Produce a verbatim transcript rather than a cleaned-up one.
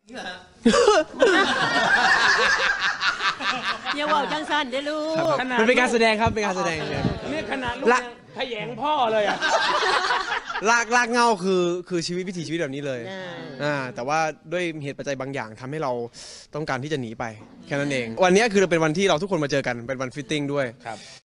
อย่าว่าจังสั้นเด้อลูกมันเป็นการแสดงครับเป็นการแสดงนี่ขนาดลูกขยงพ่อเลยอ่ะลากลากเงาคือคือชีวิตวิถีชีวิตแบบนี้เลยอ่าแต่ว่าด้วยเหตุปัจจัยบางอย่างทำให้เราต้องการที่จะหนีไปแค่นั้นเองวันนี้คือเป็นวันที่เราทุกคนมาเจอกันเป็นวันฟิตติ้งด้วยครับ